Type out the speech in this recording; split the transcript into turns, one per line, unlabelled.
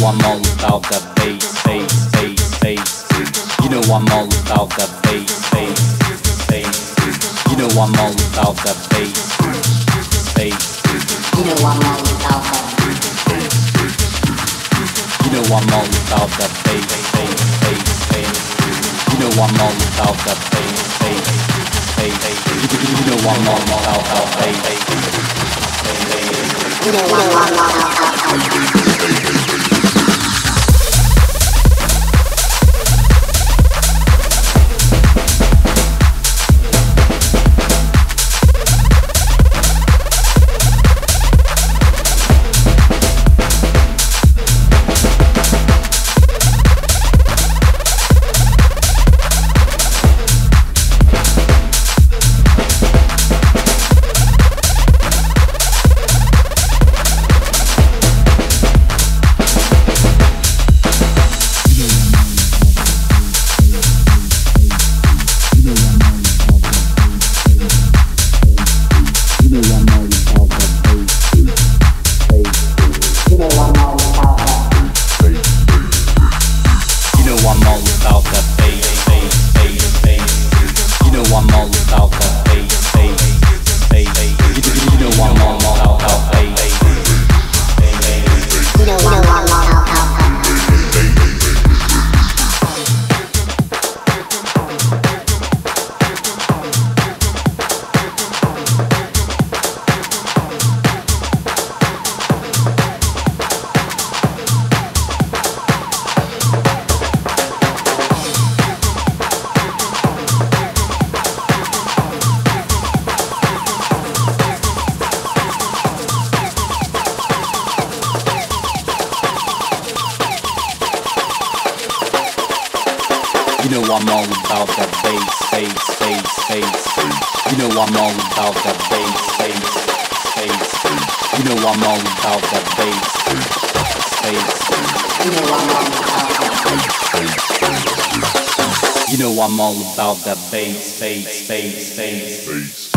I'm all about that bass, bass, bass, bass. You know I'm all about that bass, bass, bass. You know I'm all about that bass, bass. You know I'm all about that bass. You know I'm all about that bass, bass, bass, bass. You know I'm all about that bass, bass, bass. You know I'm all about that bass, bass. You know I'm all about that bass. You know I'm all about that bass, bass, bass, bass. You know I'm all about that bass, bass, bass. You know I'm all about that bass, bass. You know I'm all about that bass. You know I'm all about that bass, bass, bass, bass.